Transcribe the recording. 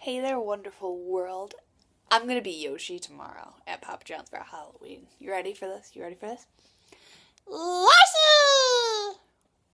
Hey there, wonderful world. I'm gonna be Yoshi tomorrow at Papa John's for Halloween. You ready for this?